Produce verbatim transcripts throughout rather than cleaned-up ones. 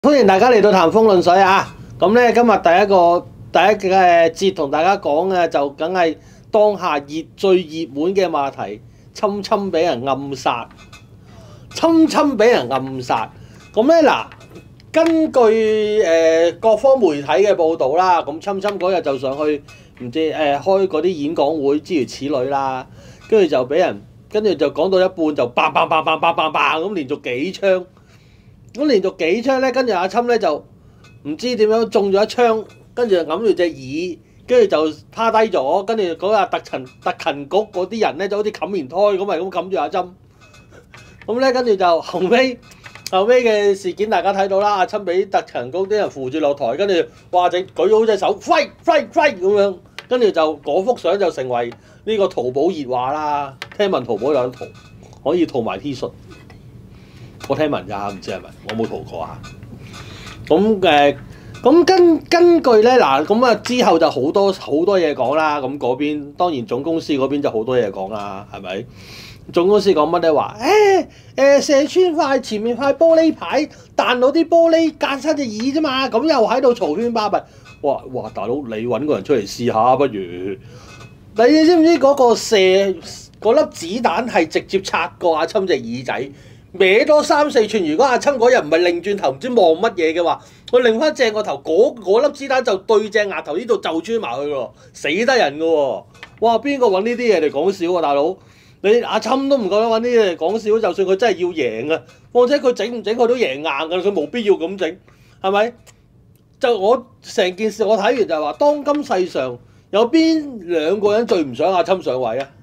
歡迎大家嚟到談風論水啊！咁咧今日第一個第一嘅節同大家講嘅就梗係當下熱最熱門嘅話題，侵侵俾人暗殺，侵侵俾人暗殺。咁咧嗱，根據誒、呃、各方媒體嘅報導啦，咁侵侵嗰日就上去唔知誒、呃、開嗰啲演講會諸如此類啦，跟住就俾人跟住就講到一半就砰砰砰砰砰砰砰咁連續幾槍。咁連續幾槍咧，跟住阿侵咧就唔知點樣中咗一槍，跟住就揞住隻耳，跟住就趴低咗，跟住嗰日特勤特勤局嗰啲人咧就好似冚棉胎咁，咪咁冚住阿侵。咁咧跟住就後尾後尾嘅事件大家睇到啦，阿侵俾特勤局啲人扶住落台，跟住哇就舉好隻手 fight fight fight 咁樣，跟住就嗰幅相就成為呢個淘寶熱話啦。聽聞淘寶有得淘，可以淘埋 T 恤。我聽聞咋，唔知係咪？我冇淘過啊。咁誒，咁根根據咧嗱，咁啊之後就好多好多嘢講啦。咁嗰邊當然總公司嗰邊就好多嘢講啦，係咪？總公司講乜咧？話誒誒射穿塊前面塊玻璃牌，彈到啲玻璃間親隻耳啫嘛。咁又喺度嘈喧巴閉。哇哇，大佬你揾個人出嚟試下不如？你知唔知嗰個射嗰粒子彈係直接插過阿侵隻耳仔？歪多三四寸，如果阿侵嗰日唔係擰轉頭唔知望乜嘢嘅話，佢擰翻正個頭，嗰粒子彈就對正額頭呢度就穿埋去咯，死得人噶喎！哇，邊個揾呢啲嘢嚟講笑啊，大佬？你阿侵都唔覺得揾呢啲嘢嚟講笑，就算佢真係要贏啊，況且佢整唔整佢都贏硬噶，佢冇必要咁整，係咪？就我成件事我睇完就係話，當今世上有邊兩個人最唔想阿侵上位啊？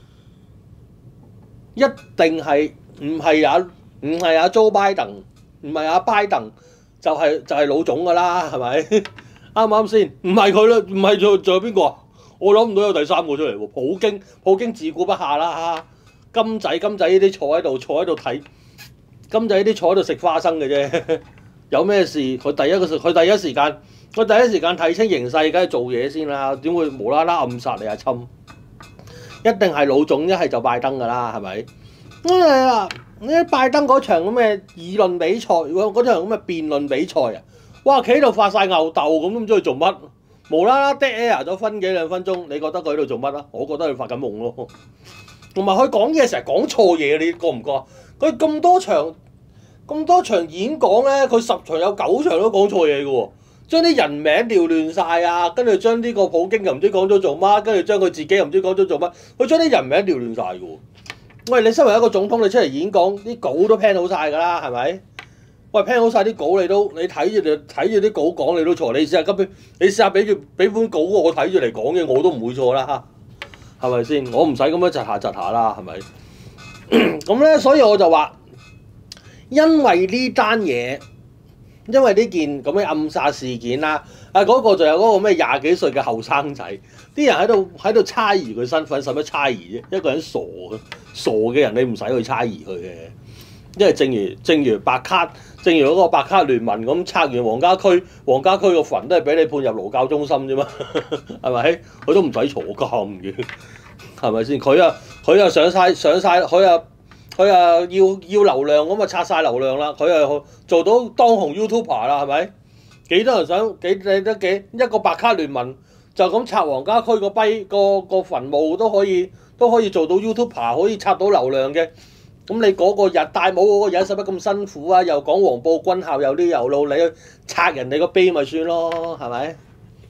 一定係。唔係阿唔係阿 Joe Biden， 唔係阿拜登，就係、是、就係、是、老總噶啦，係咪？啱唔啱先？唔係佢啦，唔係仲仲有邊個啊？我諗唔到有第三個出嚟喎。普京普京自顧不下啦，金仔金仔呢啲坐喺度坐喺度睇，金仔呢啲坐喺度食花生嘅啫。有咩事佢第一個佢第一時間佢第一時間睇清形勢，梗係做嘢先啦。點會無啦啦暗殺你阿侵？一定係老總，一係就拜登噶啦，係咪？咁你話呢拜登嗰場咁嘅議論比賽，嗰場咁嘅辯論比賽啊，哇企喺度發晒吽竇咁，都唔知佢做乜，無啦啦 dead air 咗分幾兩分鐘，你覺得佢喺度做乜啊？我覺得佢發緊夢咯。同埋佢講嘢成日講錯嘢，你覺唔覺？佢咁多場咁多場演講咧，佢十場有九場都講錯嘢嘅喎，將啲人名調亂晒啊，跟住將呢個普京又唔知講咗做乜，跟住將佢自己又唔知講咗做乜，佢將啲人名調亂晒嘅喎。喂，你身為一個總統，你出嚟演講，啲稿都 plan 好晒㗎啦，係咪？喂 plan 好晒啲稿，你都你睇住就睇住啲稿講，你都錯。你試下咁，你試下俾住俾本稿我睇住嚟講嘅，我都唔會錯啦，係咪先？我唔使咁樣窒下窒下啦，係咪？咁咧，所以我就話，因為呢單嘢，因為呢件咁嘅暗殺事件啦，啊嗰、嗰個就有嗰個咩廿幾歲嘅後生仔，啲人喺度喺度猜疑佢身份，使乜猜疑啫？一個人傻嘅。傻嘅人你唔使去猜疑佢嘅，因為正如正如白卡，正如嗰個白卡聯盟咁拆完黃家駒，黃家駒個墳都係俾你判入勞教中心啫嘛，係咪？佢都唔使坐監嘅，係咪先？佢啊佢啊上晒上晒，佢啊佢啊要要流量咁啊拆晒流量啦，佢啊做到當紅 YouTuber 啦，係咪？幾多人想幾你得幾一個白卡聯盟就咁拆黃家駒個碑個個墳墓都可以。都可以做到 YouTuber 可以刷到流量嘅，咁你嗰個人戴帽嗰個人使乜咁辛苦啊？又講黃埔軍校有啲有路，你去拆人哋個碑咪算咯，係咪？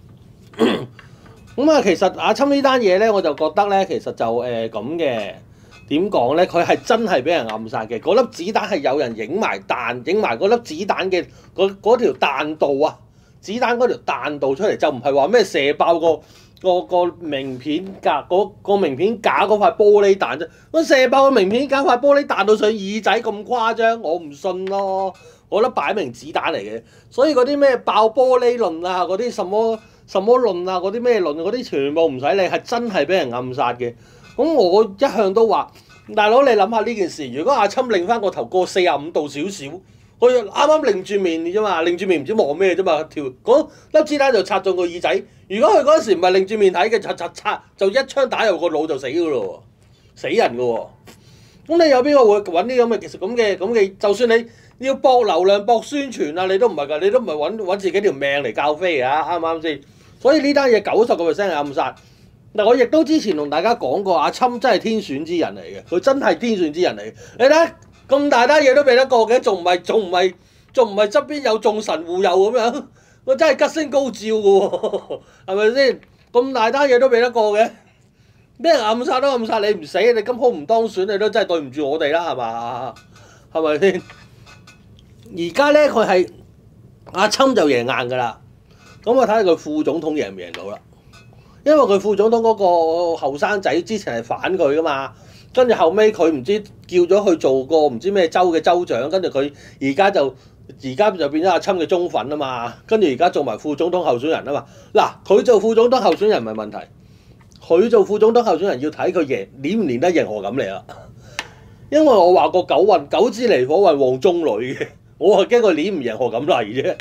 咁啊，其實阿侵呢單嘢咧，我就覺得咧，其實就誒咁嘅點講咧，佢係真係俾人暗殺嘅。嗰粒子彈係有人影埋彈，影埋嗰粒子彈嘅嗰嗰條彈道啊，子彈嗰條彈道出嚟，就唔係話咩射爆個。個個名片架嗰個名片架嗰塊玻璃彈啫，我射爆個名片架塊玻璃彈到上耳仔咁誇張，我唔信咯。我覺得擺明子彈嚟嘅，所以嗰啲咩爆玻璃論啊，嗰啲什麼什麼論啊，嗰啲咩論嗰啲全部唔使理，係真係俾人暗殺嘅。咁我一向都話，大佬你諗下呢件事，如果阿侵擰翻個頭過四十五度少少。佢啱啱擰住面啫嘛，擰住面唔知望咩啫嘛，條嗰粒子彈就插中個耳仔。如果佢嗰陣時唔係擰住面睇嘅，擦擦擦就一槍打入個腦就死噶咯喎，死人噶喎。咁你有邊個會揾啲咁嘅其實咁嘅咁嘅？就算你要搏流量、搏宣傳啊！你都唔係㗎，你都唔係揾揾自己條命嚟教飛啊！啱唔啱先？所以呢單嘢九十個 percent 係暗殺。嗱，我亦都之前同大家講過，阿侵真係天選之人嚟嘅，佢真係天選之人嚟嘅。你睇咁大單嘢都避得過嘅，仲唔係仲唔係仲唔係側邊有眾神護佑咁樣？我真係吉星高照嘅喎，係咪先？咁大單嘢都避得過嘅，俾人暗殺都暗殺你唔死，你今鋪唔當選，你都真係對唔住我哋啦，係嘛？係咪先？而家咧佢係阿侵就贏硬㗎啦，咁我睇下佢副總統贏唔贏到啦。因為佢副總統嗰個後生仔之前係反佢噶嘛，跟住後尾佢唔知叫咗去做個唔知咩州嘅州長，跟住佢而家就而家就變咗阿侵嘅忠粉啊嘛，跟住而家做埋副總統候選人啊嘛。嗱，佢做副總統候選人唔係問題，佢做副總統候選人要睇佢贏練唔練得贏何錦麗啦。因為我話過九運九支離火運旺中女嘅，我係驚佢練唔贏何錦麗啫。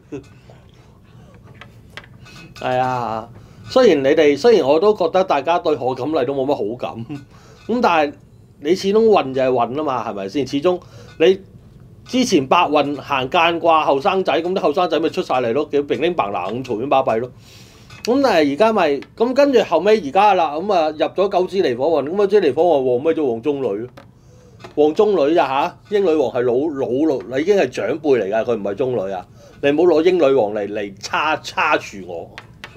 係啊。雖然你哋雖然我都覺得大家對何錦麗都冇乜好感，咁但係你始終運就係運啊嘛，係咪先？始終你之前八運行間卦後生仔，咁啲後生仔咪出晒嚟咯，叫乒乒乓啷咁嘈喧巴閉咯。咁但係而家咪咁跟住後尾而家啦，咁啊入咗九支離火運，咁啊支離火運旺咩咗旺中女咯？旺中女咋嚇？英女王係老老老，已經係長輩嚟㗎，佢唔係中女啊！你唔好攞英女王嚟嚟叉叉住我。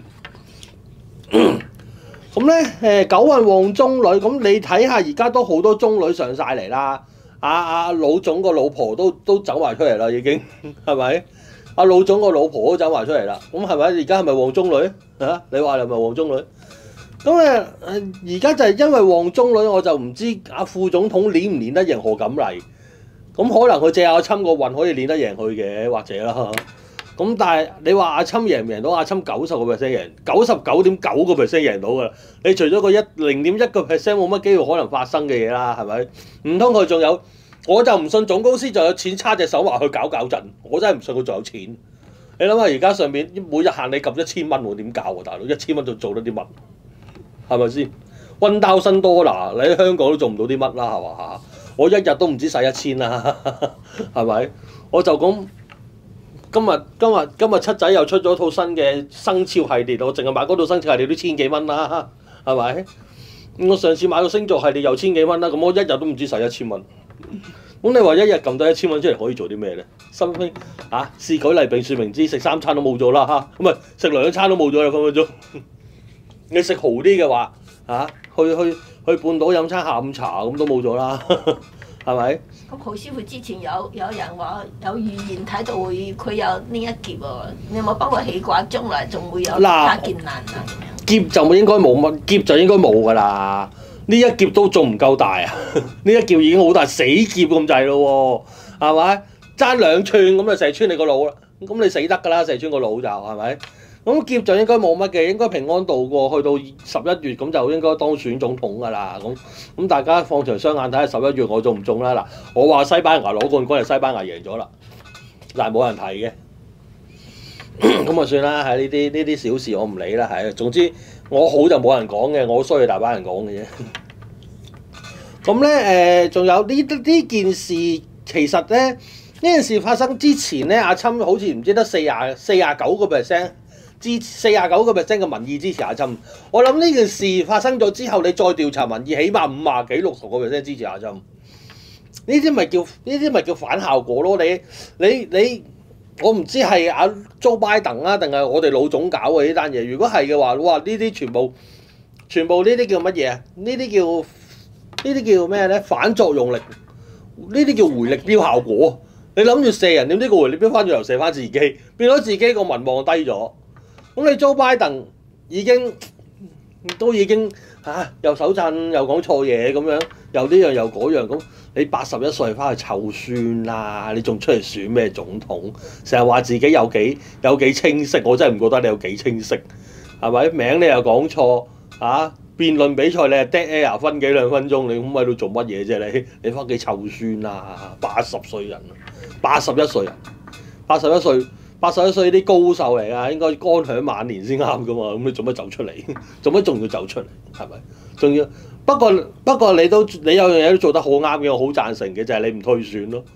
咁咧誒九運旺中女，咁你睇下而家都好多中女上晒嚟啦。阿、啊、阿、啊、老總個老婆都都走埋出嚟啦，已經係咪？阿、啊、老總個老婆都走埋出嚟啦。咁係咪？而家係咪旺中女啊？你話係咪旺中女？咁誒而家就係因為旺中女，我就唔知阿副總統練唔練得贏何錦麗。咁可能佢借阿侵個運可以練得贏佢嘅，或者啦。咁但係你話阿侵贏唔贏到？阿侵九十個 percent 贏，九十九點九個 percent 贏到㗎啦。你除咗個一零點一個 percent 冇乜機會可能發生嘅嘢啦，係咪？唔通佢仲有？我就唔信總公司仲有錢叉隻手話去搞搞震，我真係唔信佢仲有錢。你諗下而家上邊每日限你撳一千蚊喎，點搞喎大佬？一千蚊就做得啲乜？係咪先？溫刀新多嗱，你喺香港都做唔到啲乜啦，係嘛？我一日都唔止使一千啦，係咪？我就咁。今日今日今日七仔又出咗套新嘅生肖系列，我淨係買嗰套生肖系列都千幾蚊啦，係咪？我上次買個星座系列又千幾蚊啦，咁我一日都唔止使一千蚊。咁你話一日撳到一千蚊出嚟可以做啲咩咧？心興嚇，試舉例並説明知，食三餐都冇咗啦嚇，唔係食兩餐都冇咗啦分分鐘。你食豪啲嘅話嚇、啊，去去去半島飲餐下午茶咁都冇咗啦，係咪？ 咁何師傅之前有有人話有預言睇到會佢有呢一劫喎，你有冇幫佢起卦中嚟，仲會有加劫難啊？ 劫就應該冇乜，劫就應該冇㗎啦。呢一劫都仲唔夠大啊！呢一劫已經好大，死劫咁滯咯喎，係咪？爭兩寸咁就射穿你個腦啦，咁你死得㗎啦，射穿個腦就係咪？咁劫就應該冇乜嘅，應該平安度過去到十一月咁就應該當選總統㗎啦。咁咁大家放長雙眼睇下十一月我中唔中啦。嗱，我話西班牙攞冠軍，係西班牙贏咗啦，但係冇人睇嘅。咁啊算啦，係呢啲呢啲小事我唔理啦。係，總之我好就冇人講嘅，我衰大把人講嘅啫。咁咧誒，仲有呢呢件事，其實咧呢件事發生之前咧，阿侵好似唔知得四廿四廿九個 percent。支四廿九個 percent 嘅民意支持阿侵，我諗呢件事發生咗之後，你再調查民意，起碼五廿幾六十個 percent 支持阿侵。呢啲咪叫呢啲咪叫反效果咯？你你你，我唔知係阿 Joe Biden 啊，定係我哋老總搞嘅呢單嘢。如果係嘅話，哇！呢啲全部全部呢啲叫乜嘢啊？呢啲叫呢啲叫咩咧？反作用力，呢啲叫回力鏢效果。你諗住射人，點知個回力鏢翻轉頭射翻自己，變咗自己個民望低咗。咁你 Joe Biden 已經都已經嚇、啊、又手震又講錯嘢咁樣，又呢樣又嗰樣咁，你八十一歲翻去湊孫啦，你仲出嚟選咩總統？成日話自己有幾有幾清晰，我真係唔覺得你有幾清晰，係咪？名你又講錯啊？辯論比賽你係 dead air 分幾兩分鐘，你咁喺度做乜嘢啫？你你翻屋企湊孫啦，八十歲人，八十一歲人，八十一歲。八十一歲啲高手嚟㗎，應該安享晚年先啱㗎嘛。咁你做乜走出嚟？做乜仲要走出嚟？係咪？仲要不過不過你都你有樣嘢都做得好啱嘅，我好贊成嘅就係、是、你唔退選咯。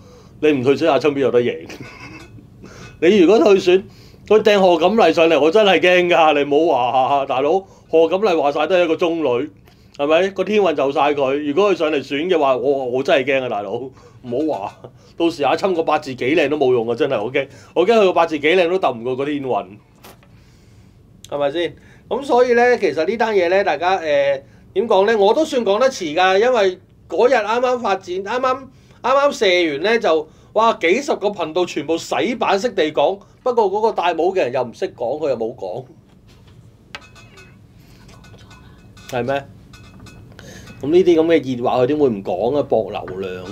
你唔退選阿侵邊有得贏？你如果退選，佢掟賀錦麗上嚟，我真係驚㗎！你唔好話大佬，賀錦麗話晒都係一個中女，係咪？個天運就晒佢。如果佢上嚟選嘅話，我我真係驚啊！大佬，唔好話，到時阿侵個八字幾靚都冇用啊！真係我驚，我驚佢個八字幾靚都揼唔過個天運，係咪先？咁所以咧，其實呢單嘢咧，大家誒點講咧？我都算講得遲㗎，因為嗰日啱啱發展，啱啱啱啱射完咧就。哇！幾十個頻道全部洗版式地講，不過嗰個戴帽嘅人又唔識講，佢又冇講，係咩？咁呢啲咁嘅熱話，佢點會唔講啊？博流量。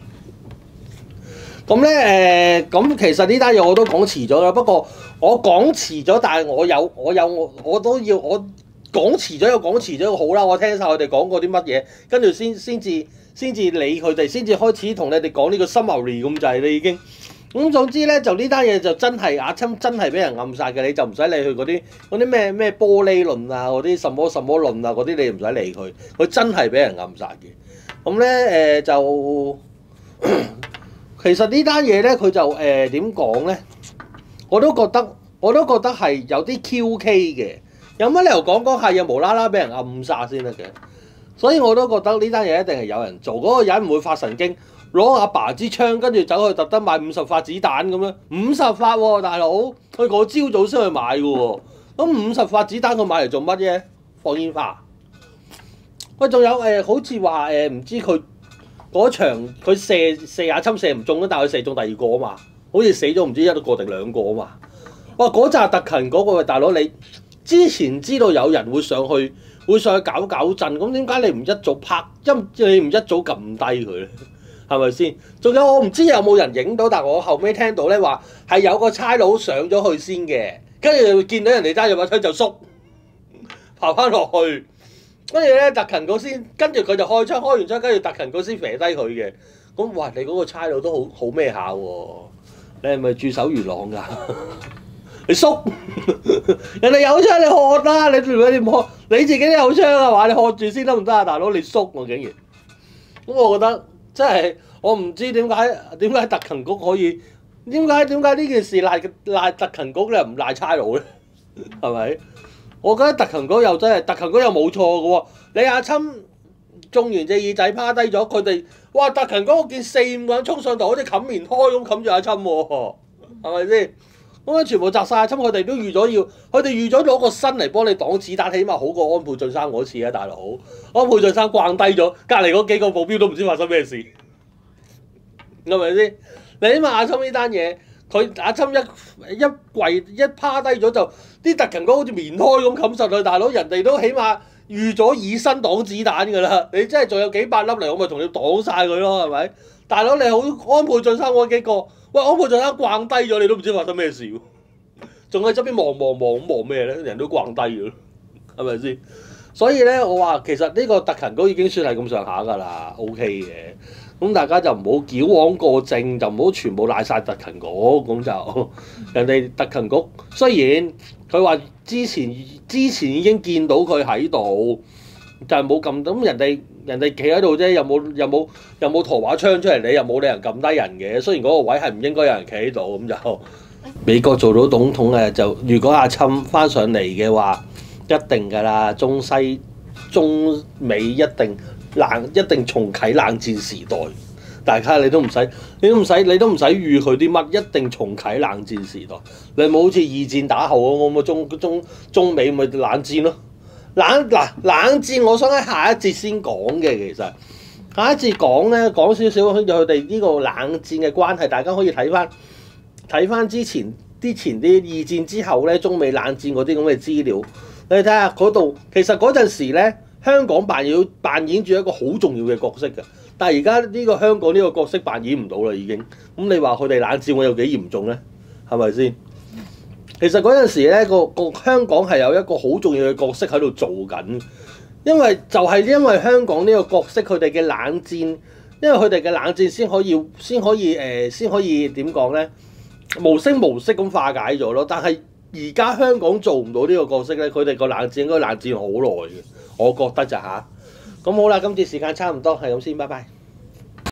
咁咧誒，咁、呃、其實呢單嘢我都講遲咗啦。不過我講遲咗，但係我有我有我我都要我講遲咗又講遲咗好啦。我聽晒佢哋講過啲乜嘢，跟住先先至。先至理佢哋，先至開始同你哋講呢個 summary 咁滯你已經。咁總之咧，就呢單嘢就真係阿侵真係俾人暗殺嘅，你就唔使理佢嗰啲嗰啲咩咩玻璃論啊，嗰啲什麼什麼論啊，嗰啲你唔使理佢，佢真係俾人暗殺嘅。咁咧誒就其實呢單嘢咧，佢就誒點講咧？我都覺得我都覺得係有啲 Q K 嘅，有乜理由講講下嘢無啦啦俾人暗殺先得嘅？所以我都覺得呢單嘢一定係有人做，嗰、那個人唔會發神經，攞阿爸支槍跟住走去特登買五十發子彈咁樣，五十發喎、啊、大佬，佢嗰朝早先去買嘅喎，咁五十發子彈佢買嚟做乜嘢？放煙花。喂，仲有誒、呃，好似話誒，唔知佢嗰場佢射射阿侵射唔中，但係佢射中第二個啊嘛，好似死咗唔知一個定兩個啊嘛。哇！嗰紮特勤嗰、那個大佬，你之前知道有人會上去？會上去搞搞震，咁點解你唔一早拍？因你唔一早撳低佢咧？係咪先？仲有我唔知有冇人影到，但係我後尾聽到咧話係有個差佬上咗去先嘅，跟住見到人哋揸住把槍就縮，爬翻落去，跟住咧特勤嗰先，跟住佢就開槍，開完槍跟住特勤嗰先射低佢嘅。咁哇，你嗰個差佬都好好咩下喎？你係咪駐守元朗㗎？你縮，人哋有槍你喝啦，你你唔喝，你自己都有槍啊嘛，你喝住先得唔得啊，大佬你縮喎竟然，咁我覺得真係我唔知點解點解特勤局可以，點解點解呢件事賴賴特勤局咧唔賴差佬咧，係咪？我覺得特勤局又真係特勤局又冇錯嘅喎，你阿侵中完隻耳仔趴低咗，佢哋哇特勤局我見四五個人衝上台好似冚棉胎咁冚住阿侵喎，係咪先？咁樣全部擲晒阿侵，佢哋都預咗要，佢哋預咗攞個身嚟幫你擋子彈，起碼好過安倍晉三嗰次啊，大佬！安倍晉三慣低咗，隔離嗰幾個保鏢都唔知發生咩事，係咪先？你起碼阿侵呢單嘢，佢阿侵一一跪一趴低咗就啲特勤嗰好似棉胎咁冚實佢，大佬人哋都起碼預咗以身擋子彈㗎啦，你真係仲有幾百粒嚟，我咪同你擋晒佢咯，係咪？大佬你好安倍晉三嗰幾個。喂，安倍晉三慣低咗，你都唔知發生咩事喎？仲喺側邊望望望咁望咩咧？人都慣低咗，係咪先？所以咧，我話其實呢個特勤局已經算係咁上下㗎啦 ，OK 嘅。咁大家就唔好矯枉過正，就唔好全部賴晒特勤局，咁就人哋特勤局雖然佢話之前之前已經見到佢喺度，就係冇撳咁人哋。人哋企喺度啫，有冇有冇有冇陀把槍出嚟？你又冇理由撳低人嘅。雖然嗰個位係唔應該有人企喺度，咁就美國做到總統嘅就，如果阿侵翻上嚟嘅話，一定㗎啦，中西中美一定冷，一定重啟冷戰時代。大家你都唔使，你都唔使，你都唔使預佢啲乜，一定重啟冷戰時代。你冇好似二戰打後咁，咁中中中美咪冷戰咯。冷嗱冷戰，我想喺下一節先講嘅。其實下一節講咧，講少少佢哋呢個冷戰嘅關係，大家可以睇翻睇翻之前之前啲二戰之後咧，中美冷戰嗰啲咁嘅資料，你睇下嗰度。其實嗰陣時咧，香港扮演扮演住一個好重要嘅角色嘅，但係而家呢個香港呢個角色扮演唔到啦，已經。咁你話佢哋冷戰會有幾嚴重咧？係咪先？其實嗰陣時咧，個個香港係有一個好重要嘅角色喺度做緊，因為就係因為香港呢個角色，佢哋嘅冷戰，因為佢哋嘅冷戰先可以先可以誒先可以點講咧，無聲無息咁化解咗咯。但係而家香港做唔到呢個角色咧，佢哋個冷戰應該冷戰好耐嘅，我覺得咋嚇。咁好啦，今次時間差唔多，係咁先，拜拜。